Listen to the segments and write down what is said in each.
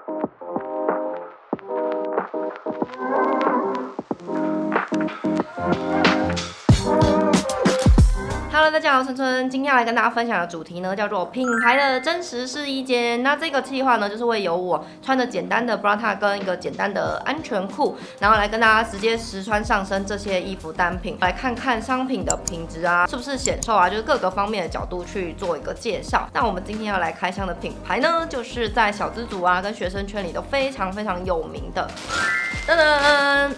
Hello， 大家好，我是春春，今天要来跟大家分享的主题呢，叫做品牌的真实试衣间。那这个计划呢，就是会由我穿着简单的 bra top 跟一个简单的安全裤，然后来跟大家直接实穿上身这些衣服单品，来看看商品的品质啊，是不是显瘦啊，就是各个方面的角度去做一个介绍。那我们今天要来开箱的品牌呢，就是在小资族啊跟学生圈里都非常有名的。噔噔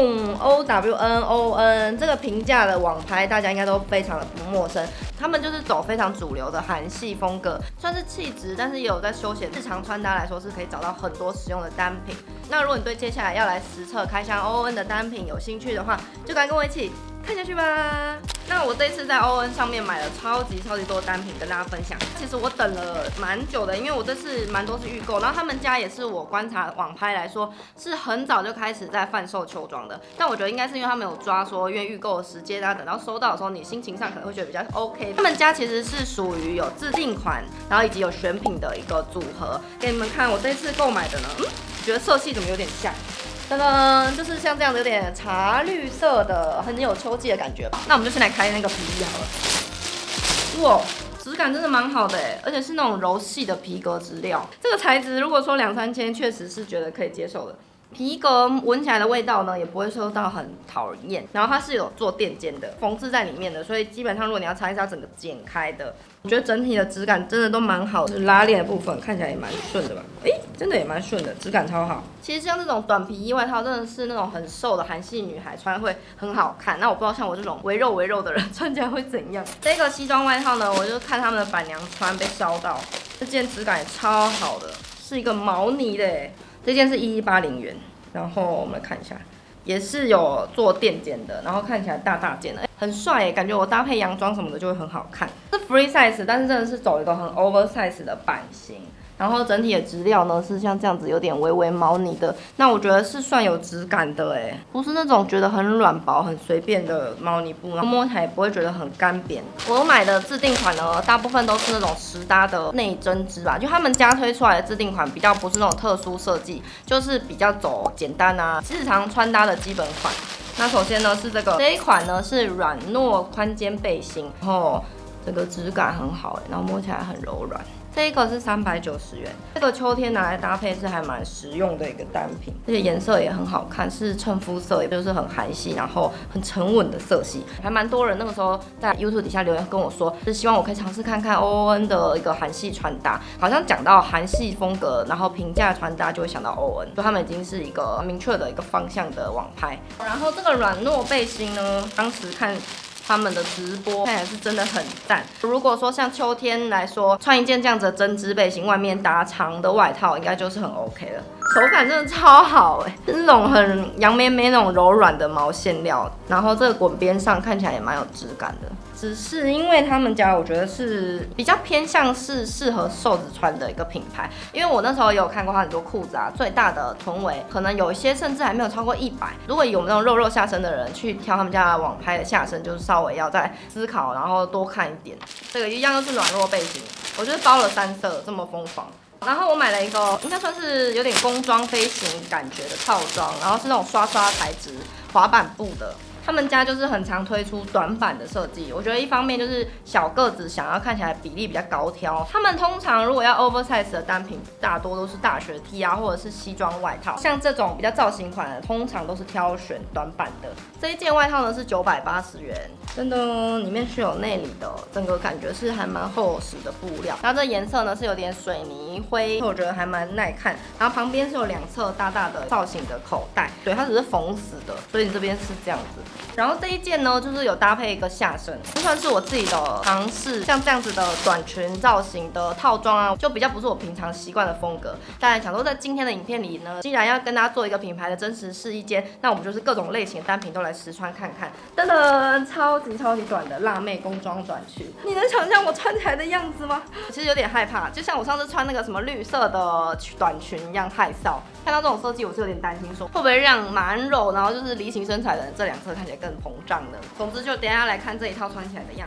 ，OWNON 这个平价的网拍，大家应该都非常的不陌生。他们就是走非常主流的韩系风格，算是气质，但是也有在休闲日常穿搭来说是可以找到很多实用的单品。那如果你对接下来要来实测开箱 ON 的单品有兴趣的话，就赶紧跟我一起看下去吧。那我这次在 ON 上面买了超级多的单品跟大家分享。其实我等了蛮久的，因为我这次蛮多是预购，然后他们家也是我观察网拍来说是很早就开始在贩售秋装的。但我觉得应该是因为他们有抓说，因为预购的时间啊，等到收到的时候，你心情上可能会觉得比较 OK。他们家其实是属于有自定款，然后以及有选品的一个组合。给你们看我这次购买的呢，觉得色系怎么有点像？噔噔，就是像这样子有点茶绿色的，很有秋季的感觉吧。那我们就先来开那个皮衣好了。哇，质感真的蛮好的哎，而且是那种柔细的皮革质料。这个材质如果说2-3千，确实是觉得可以接受的。皮革闻起来的味道呢，也不会说到很讨厌。然后它是有做垫肩的，缝制在里面的，所以基本上如果你要拆是要整个剪开的。我觉得整体的质感真的都蛮好的，就是拉链的部分看起来也蛮顺的吧？真的也蛮顺的，质感超好。其实像这种短皮衣外套，真的是那种很瘦的韩系女孩穿会很好看。那我不知道像我这种微肉的人穿起来会怎样。这个西装外套呢，我就看他们的板娘穿被烧到，这件质感也超好的，是一个毛呢的耶。这件是1180元，然后我们来看一下，也是有做垫肩的，然后看起来大件的，很帅耶，感觉我搭配洋装什么的就会很好看。是 free size， 但是真的是走一个很 oversize 的版型。然后整体的质料呢是像这样子，有点微毛呢的，那我觉得是算有质感的哎，不是那种觉得很软薄、很随便的毛呢布，然后摸起来也不会觉得很干扁。我买的自定款呢，大部分都是那种实搭的内针织吧，就他们家推出来的自定款比较不是那种特殊设计，就是比较走简单啊，日常穿搭的基本款。那首先呢是这一款呢是软糯宽肩背心，然后这个质感很好哎，然后摸起来很柔软。这一个是390元，这个秋天拿来搭配是还蛮实用的一个单品，而且颜色也很好看，是衬肤色，也就是很韩系，然后很沉稳的色系，还蛮多人那个时候在 YouTube 底下留言跟我说，是希望我可以尝试看看 ON 的一个韩系穿搭，好像讲到韩系风格，然后平价穿搭就会想到 ON， 就他们已经是一个明确的一个方向的网拍。然后这个软糯背心呢，当时看他们的直播看起来是真的很赞。如果说像秋天来说，穿一件这样子的针织背心，外面搭长的外套，应该就是很 OK 了。手感真的超好哎，是那种很羊咩咩那种柔软的毛线料，然后这个滚边上看起来也蛮有质感的。只是因为他们家我觉得是比较偏向是适合瘦子穿的一个品牌，因为我那时候也有看过它很多裤子啊，最大的臀围可能有一些甚至还没有超过100。如果有那种肉下身的人去挑他们家的网拍的下身，就是稍微要再思考，然后多看一点。这个一样都是软弱背心，我就是包了3色，这么疯狂。然后我买了一个应该算是有点工装飞行感觉的套装，然后是那种刷材质滑板布的。他们家就是很常推出短版的设计，我觉得一方面就是小个子想要看起来比例比较高挑，他们通常如果要 oversize 的单品，大多都是大学 T 啊，或者是西装外套，像这种比较造型款的，通常都是挑选短版的。这一件外套呢是980元，真的里面是有内里的，整个感觉是还蛮厚实的布料，然后这颜色呢是有点水泥灰，我觉得还蛮耐看。然后旁边是有2侧大的造型的口袋，对，它只是缝死的，所以你这边是这样子。然后这一件呢，就是有搭配一个下身，这算是我自己的尝试，像这样子的短裙造型的套装啊，就比较不是我平常习惯的风格。当然想说在今天的影片里呢，既然要跟大家做一个品牌的真实试衣间，那我们就是各种类型的单品都来实穿看看。噔噔，超级短的辣妹工装短裙，你能想象我穿起来的样子吗？我其实有点害怕，就像我上次穿那个什么绿色的短裙一样害臊。看到这种设计，我是有点担心，说会不会让蛮肉，然后就是梨形身材的人这2侧看起来更膨胀呢？总之就等一下来看这一套穿起来的样子。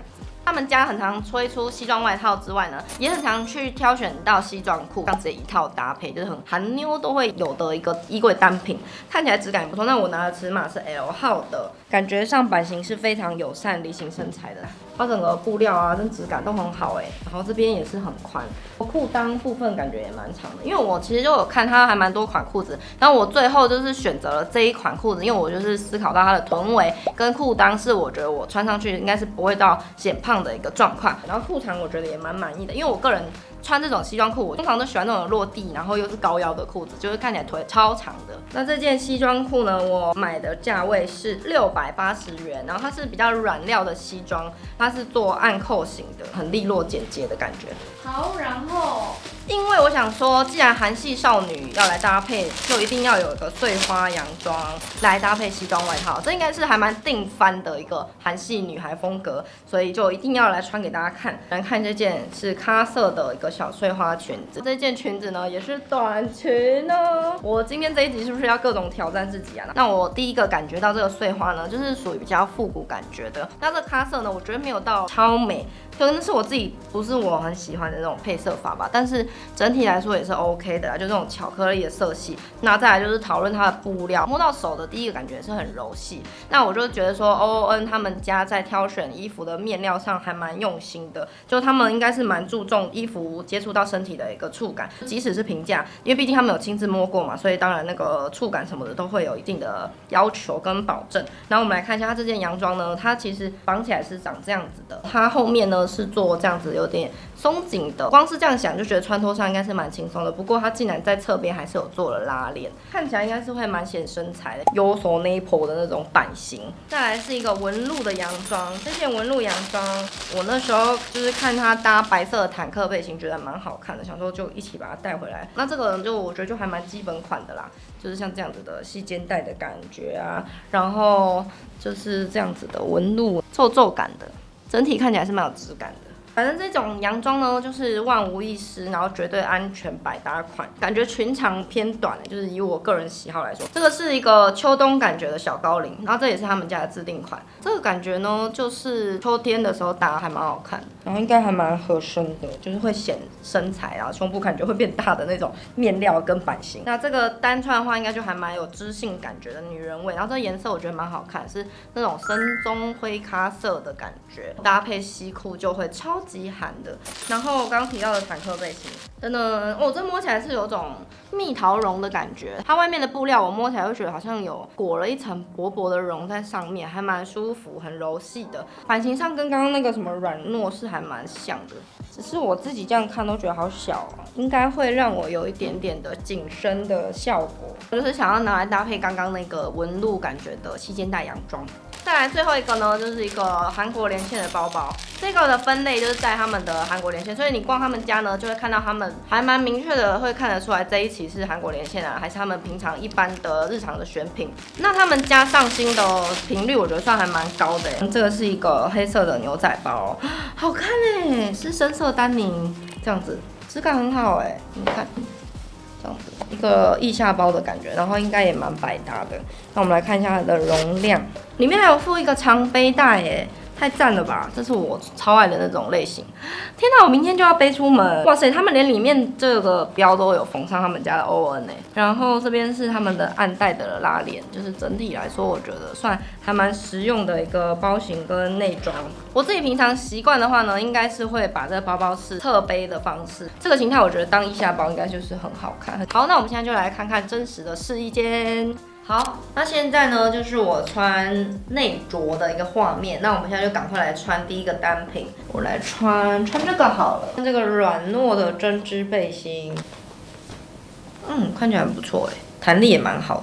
他们家很常推出西装外套之外呢，也很常去挑选到西装裤，这样子一套搭配，就是很韩妞都会有的一个衣柜单品，看起来质感也不错。那我拿的尺码是 L 号的，感觉上版型是非常友善梨形身材的，它整个布料啊跟质感都很好然后这边也是很宽，裤裆部分感觉也蛮长的，因为我其实就有看它还蛮多款裤子，然后我最后就是选择了这一款裤子，因为我就是思考到它的臀围跟裤裆是我觉得我穿上去应该是不会到显胖的一个状况，然后裤长我觉得也蛮满意的，因为我个人穿这种西装裤，我通常都喜欢那种落地，然后又是高腰的裤子，就是看起来腿超长的。那这件西装裤呢，我买的价位是680元，然后它是比较软料的西装，它是做暗扣型的，很利落简洁的感觉。好，然后因为我想说，既然韩系少女要来搭配，就一定要有一个碎花洋装来搭配西装外套，这应该是还蛮定番的一个韩系女孩风格，所以就一定要来穿给大家看。来看这件是咖色的一个小碎花裙子，这件裙子呢也是短裙哦。我今天这一集是不是要各种挑战自己啊？那我第一个感觉到这个碎花呢，就是属于比较复古感觉的。那这咖色呢，我觉得没有到超美。可能是我自己不是我很喜欢的那种配色法吧，但是整体来说也是 OK 的啦，就这种巧克力的色系。那再来就是讨论它的布料，摸到手的第一个感觉是很柔细。那我就觉得说 OON 他们家在挑选衣服的面料上还蛮用心的，就他们应该是蛮注重衣服接触到身体的一个触感，即使是平价，因为毕竟他们有亲自摸过嘛，所以当然那个触感什么的都会有一定的要求跟保证。然后我们来看一下它这件洋装呢，它其实绑起来是长这样子的，它后面呢是做这样子有点松紧的，光是这样想就觉得穿脱上应该是蛮轻松的。不过它竟然在侧边还是有做了拉链，看起来应该是会蛮显身材的，优手 nipple 的那种版型。再来是一个纹路的洋装，这件纹路洋装我那时候就是看它搭白色的坦克背心，觉得蛮好看的，想说就一起把它带回来。那这个就我觉得就还蛮基本款的啦，就是像这样子的细肩带的感觉啊，然后就是这样子的纹路皱皱感的，整体看起来是蛮有质感的。反正这种洋装呢，就是万无一失，然后绝对安全百搭款，感觉裙长偏短的，就是以我个人喜好来说，这个是一个秋冬感觉的小高领，然后这也是他们家的自定款。这个感觉呢，就是秋天的时候搭还蛮好看的，然后应该还蛮合身的，就是会显身材啊，胸部感觉会变大的那种面料跟版型。那这个单穿的话，应该就还蛮有知性感觉的女人味，然后这个颜色我觉得蛮好看，是那种深棕灰咖色的感觉，搭配西裤就会超级韩的。然后刚刚提到的坦克背心，真的这摸起来是有种蜜桃绒的感觉，它外面的布料我摸起来会觉得好像有裹了一层薄薄的绒在上面，还蛮舒服，很柔细的。版型上跟刚刚那个什么软糯是还蛮像的，只是我自己这样看都觉得好小应该会让我有一点点的紧身的效果。我就是想要拿来搭配刚刚那个纹路感觉的细肩带洋装。再来最后一个呢，就是一个韩国连线的包包。这个的分类就是在他们的韩国连线，所以你逛他们家呢，就会看到他们还蛮明确的，会看得出来这一期是韩国连线啊，还是他们平常一般的日常的选品。那他们家上新的频率，我觉得算还蛮高的。这个是一个黑色的牛仔包，好看是深色丹宁，这样子质感很好你看。这样子一个腋下包的感觉，然后应该也蛮百搭的。那我们来看一下它的容量，里面还有附一个长背带太赞了吧！这是我超爱的那种类型。天哪，我明天就要背出门！哇塞，他们连里面这个标都有缝上他们家的 ON 然后这边是他们的暗带的拉链，就是整体来说，我觉得算还蛮实用的一个包型跟内装。我自己平常习惯的话呢，应该是会把这个包包是侧背的方式。这个形态我觉得当腋下包应该就是很好看。好，那我们现在就来看看真实的试衣间。好，那现在呢，就是我穿内着的一个画面。那我们现在就赶快来穿第一个单品。我来穿这个好了，这个软糯的针织背心，看起来很不错弹力也蛮好的。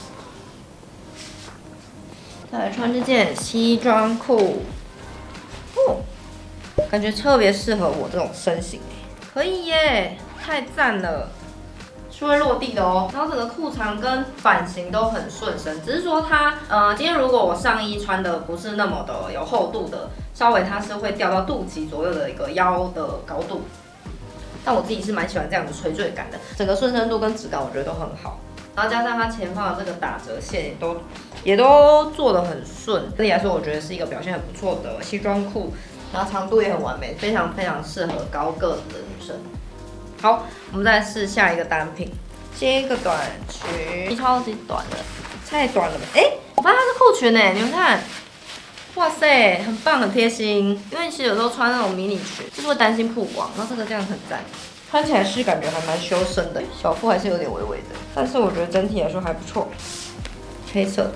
再来穿这件西装裤，感觉特别适合我这种身形可以太赞了。是会落地的然后整个裤长跟版型都很顺身，只是说它今天如果我上衣穿的不是那么的有厚度的，稍微它是会掉到肚脐左右的一个腰的高度，但我自己是蛮喜欢这样的垂坠感的，整个顺身度跟质感我觉得都很好，然后加上它前方的这个打折线也都做得很顺，整体来说我觉得是一个表现很不错的西装裤。 然后长度也很完美，非常非常适合高个子的女生。好，我们再来试下一个单品，这个短裙超级短的，太短了吧？我发现它是裤裙你们看，哇塞，很棒，很贴心。因为其实有时候穿那种迷你裙，就是会担心曝光，然后这个这样很赞，穿起来是感觉还蛮修身的，小腹还是有点微微的，但是我觉得整体来说还不错。黑色的，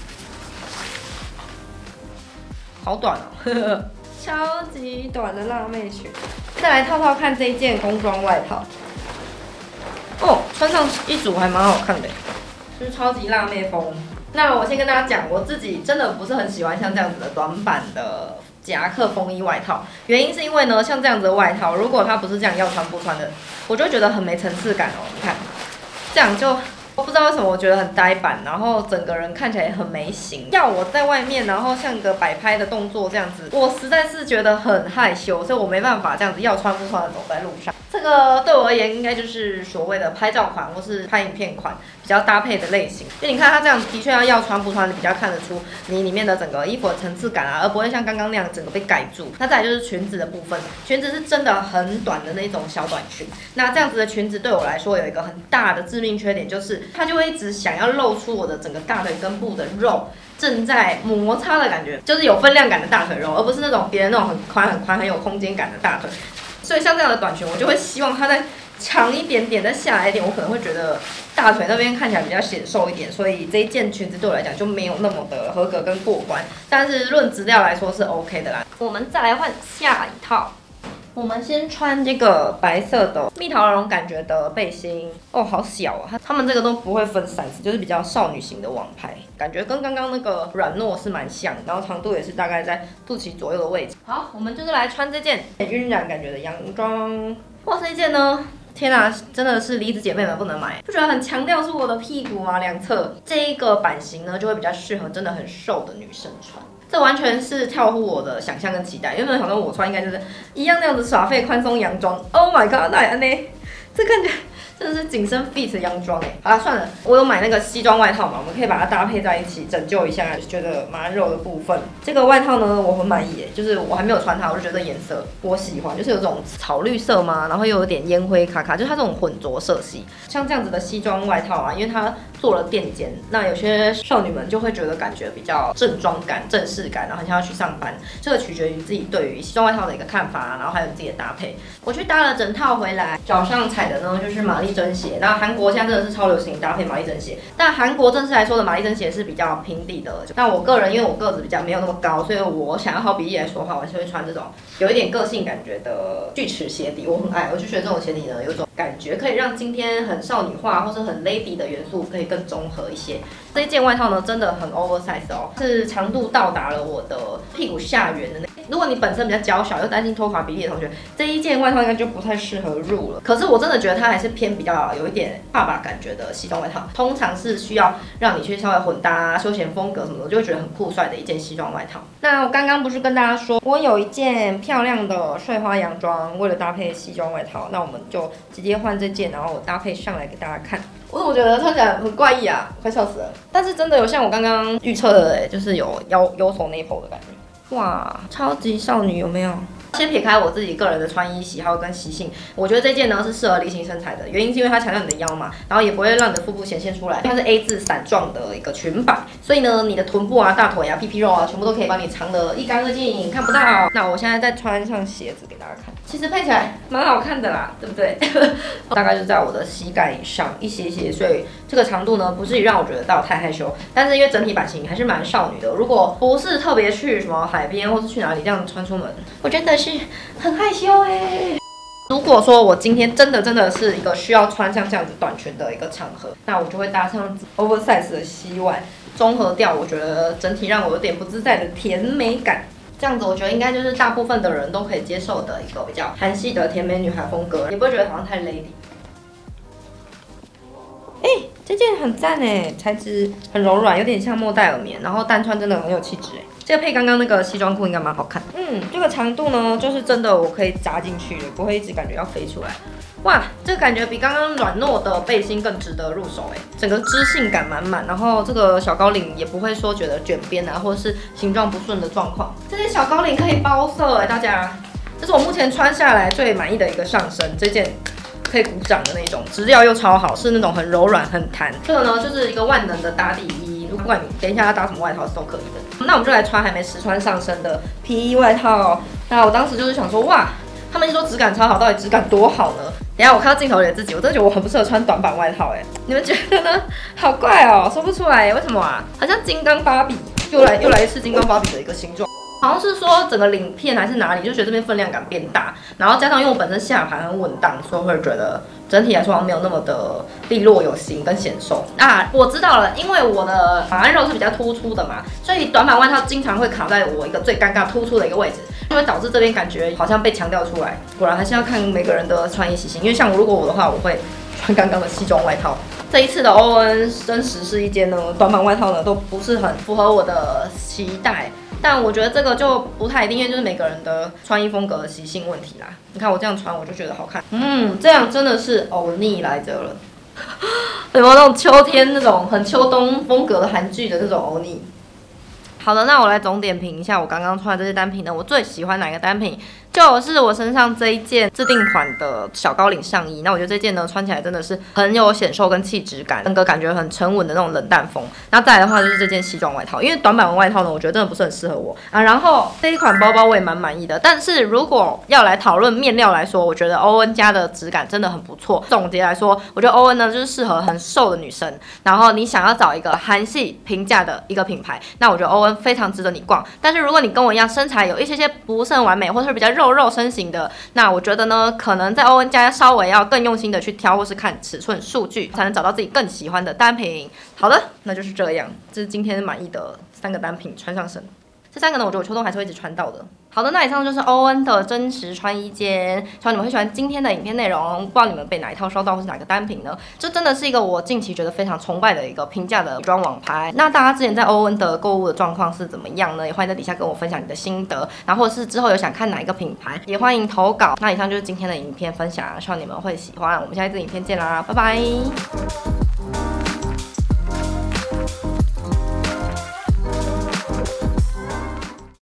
好短哦，超级短的辣妹裙。再来套套看这一件工装外套，穿上一组还蛮好看的，就是超级辣妹风。那我先跟大家讲，我自己真的不是很喜欢像这样子的短版的夹克风衣外套，原因是因为呢，像这样子的外套，如果它不是这样要穿不穿的，我就会觉得很没层次感哦。你看，这样就。我不知道为什么，我觉得很呆板，然后整个人看起来也很没型。要我在外面，然后像个摆拍的动作这样子，我实在是觉得很害羞，所以我没办法这样子要穿不穿的走在路上。这个对我而言，应该就是所谓的拍照款或是拍影片款比较搭配的类型。就你看它这样，的确要穿不穿的比较看得出你里面的整个衣服的层次感啊，而不会像刚刚那样整个被盖住。那再来就是裙子的部分，裙子是真的很短的那种小短裙。那这样子的裙子对我来说有一个很大的致命缺点，就是它就会一直想要露出我的整个大腿根部的肉正在摩擦的感觉，就是有分量感的大腿肉，而不是那种别人那种很宽很宽很有空间感的大腿。所以像这样的短裙，我就会希望它再长一点点，再下来一点，我可能会觉得大腿那边看起来比较显瘦一点，所以这一件裙子对我来讲就没有那么的合格跟过关。但是论质量来说是 OK 的啦。我们再来换下一套。我们先穿这个白色的蜜桃绒感觉的背心好小啊！他们这个都不会分size，就是比较少女型的网拍，感觉跟刚刚那个软糯是蛮像，然后长度也是大概在肚脐左右的位置。好，我们就是来穿这件晕染感觉的洋装。哇，这一件呢？天啊，真的是离子姐妹们不能买，不觉得很强调是我的屁股吗？两侧这一个版型呢，就会比较适合真的很瘦的女生穿。这完全是跳乎我的想象跟期待，原本想说我穿应该就是一样那样子耍废宽松洋装。Oh my god， 那呢？这感觉真的是紧身 fit 洋装好啦，算了，我有买那个西装外套嘛，我们可以把它搭配在一起，拯救一下觉得蛮肉的部分。这个外套呢，我很满意就是我还没有穿它，我就觉得颜色我喜欢，就是有这种草绿色嘛，然后又有点烟灰卡卡，就是它这种混浊色系。像这样子的西装外套啊，因为它做了垫肩，那有些少女们就会觉得感觉比较正装感、正式感，然后很像要去上班。这个取决于自己对于西装外套的一个看法，然后还有自己的搭配。我去搭了整套回来，脚上踩的呢就是玛丽珍鞋。那韩国现在真的是超流行搭配玛丽珍鞋，但韩国正式来说的玛丽珍鞋是比较平底的。但我个人因为我个子比较没有那么高，所以我想要好比例来说的话，我还是会穿这种有一点个性感觉的锯齿鞋底，我很爱。我就觉得这种鞋底呢，有种感觉可以让今天很少女化或是很 lady 的元素可以更综合一些。这一件外套呢，真的很 oversize 是长度到达了我的屁股下缘的那。如果你本身比较娇小又担心拖垮比例的同学，这一件外套应该就不太适合入了。可是我真的觉得它还是偏比较有一点爸爸感觉的西装外套，通常是需要让你去稍微混搭休闲风格什么的，就会觉得很酷帅的一件西装外套。那我刚刚不是跟大家说，我有一件漂亮的碎花洋装，为了搭配西装外套，那我们就直接换这件，然后我搭配上来给大家看。我觉得穿起来很怪异啊，快笑死了。但是真的有像我刚刚预测的，就是有优手内口的感觉。哇，超级少女有没有？先撇开我自己个人的穿衣喜好跟习性，我觉得这件呢是适合梨形身材的，原因是因为它强调你的腰嘛，然后也不会让你的腹部显现出来，它是 A 字伞状的一个裙摆，所以呢你的臀部啊、大腿啊、屁屁肉啊，全部都可以帮你藏得一干二净，看不到。那我现在再穿上鞋子给大家看，其实配起来蛮好看的啦，对不对？大概就在我的膝盖以上一些些，所以这个长度呢不至于让我觉得到太害羞，但是因为整体版型还是蛮少女的，如果不是特别去什么海边或是去哪里这样穿出门，我真的是很害羞如果说我今天真的是一个需要穿像这样子短裙的一个场合，那我就会搭上 oversize 的膝腕，综合掉我觉得整体让我有点不自在的甜美感。这样子我觉得应该就是大部分的人都可以接受的一个比较韩系的甜美女孩风格，也不会觉得好像太 lady。这件很赞材质很柔软，有点像莫代尔棉，然后单穿真的很有气质这这个配刚刚那个西装裤应该蛮好看。这个长度呢，就是真的我可以扎进去，不会一直感觉要飞出来。哇，这个感觉比刚刚软糯的背心更值得入手哎，整个织性感满满，然后这个小高领也不会说觉得卷边啊，或者是形状不顺的状况。这件小高领可以包色哎，大家，这是我目前穿下来最满意的一个上身，这件可以鼓掌的那种，质料又超好，是那种很柔软很弹。这个呢就是一个万能的打底衣，不管你等一下要搭什么外套是都可以的。那我们就来穿还没实穿上身的皮衣外套。那我当时就是想说，哇，他们一说质感超好，到底质感多好呢？等一下我看到镜头里的自己，我真的觉得我很不适合穿短版外套哎，你们觉得呢？好怪哦，说不出来，为什么啊？好像金刚芭比，又来一次金刚芭比的一个形状。好像是说整个领片还是哪里，就觉得这边分量感变大，然后加上因为我本身下盘很稳当，所以会觉得整体来说好像没有那么的利落有型跟显瘦啊。我知道了，因为我的马鞍肉是比较突出的嘛，所以短版外套经常会卡在我一个最尴尬突出的一个位置，就会导致这边感觉好像被强调出来。果然还是要看每个人的穿衣习性，因为像如果我的话，我会穿刚刚的西装外套。这一次的欧恩真实试衣间呢，短版外套呢都不是很符合我的期待。但我觉得这个就不太一定，因为就是每个人的穿衣风格的习性问题啦。你看我这样穿，我就觉得好看。这样真的是欧尼来着了。有没有那种秋天那种很秋冬风格的韩剧的那种欧尼？好的，那我来总点评一下我刚刚穿的这些单品呢，我最喜欢哪个单品？就是我身上这一件自定款的小高领上衣。那我觉得这件呢穿起来真的是很有显瘦跟气质感，整个感觉很沉稳的那种冷淡风。那再来的话就是这件西装外套，因为短版外套呢，我觉得真的不是很适合我啊。然后这一款包包我也蛮满意的，但是如果要来讨论面料来说，我觉得欧恩家的质感真的很不错。总结来说，我觉得欧恩呢就是适合很瘦的女生，然后你想要找一个韩系平价的一个品牌，那我觉得欧恩非常值得你逛。但是如果你跟我一样身材有一些不是很完美，或是比较肉身形的，那我觉得呢，可能在欧恩家稍微要更用心的去挑，或是看尺寸数据，才能找到自己更喜欢的单品。好的，那就是这样，这是今天满意的3个单品穿上身。这3个呢，我觉得我秋冬还是会一直穿到的。好的，那以上就是欧恩的真实穿衣间，希望你们会喜欢今天的影片内容。不知道你们被哪一套烧到，或是哪个单品呢？这真的是一个我近期觉得非常崇拜的一个平价的女装网拍。那大家之前在欧恩的购物的状况是怎么样呢？也欢迎在底下跟我分享你的心得，然后或者是之后有想看哪一个品牌，也欢迎投稿。那以上就是今天的影片分享，希望你们会喜欢。我们下一支影片见啦，拜拜。